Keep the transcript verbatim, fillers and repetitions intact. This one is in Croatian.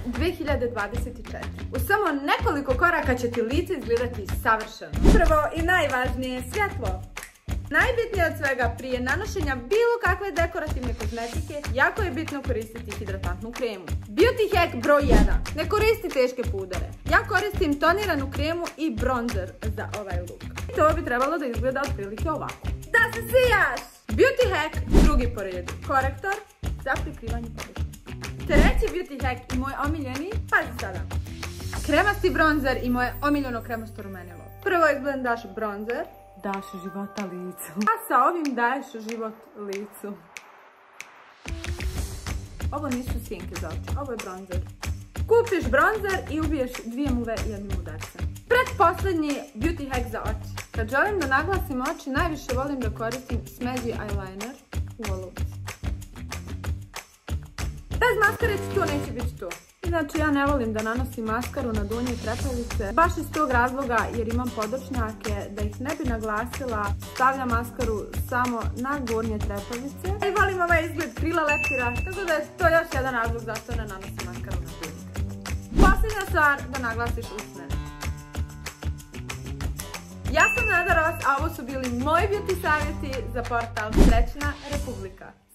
dve hiljade dvadeset četvrte. U samo nekoliko koraka će ti lice izgledati savršeno. Prvo i najvažnije, svjetlo. Najbitnije od svega, prije nanošenja bilo kakve dekorativne kozmetike, jako je bitno koristiti hidratantnu kremu. Beauty hack broj jedan. Ne koristi teške pudere. Ja koristim toniranu kremu i bronzer za ovaj look. To bi trebalo da izgleda otprilike ovako. Da se sijaš! Beauty hack drugi po redu. Korektor za prikrivanje površine. Treći beauty hack i moj omiljeni, pazi sada. Kremasti bronzer i moje omiljeno kremasto rumenilo. Prvo izblendaš bronzer. Daš života licu. A sa ovim daješ život licu. Ovo nisu sjenke za oči, ovo je bronzer. Kupiš bronzer i ubiješ dvije muve jednim udarcem. Pretposlednji beauty hack za oči. Kad želim da naglasim oči, najviše volim da koristim smeđi eyeliner u olovci. Bez maskare to neće biti to. Inače, ja ne volim da nanosim maskaru na donje trepavice, baš iz tog razloga jer imam podočnjake, da ih ne bi naglasila, stavljam maskaru samo na gornje trepavice. I volim ovaj izgled krila leptira, tako da je to još jedan razlog zašto ne nanosim maskaru na donje. Posljednja stvar, da naglasiš usne. Ja sam Nada Ros, a ovo su bili moji beauty savjeti za portal Srećna Republika.